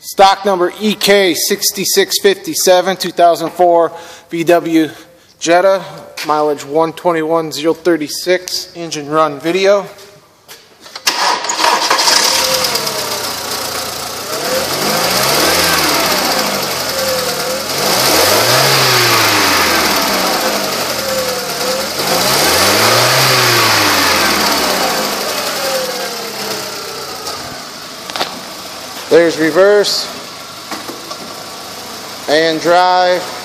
Stock number EK6657, 2004 VW Jetta, mileage 121,036, engine run video. There's reverse and drive.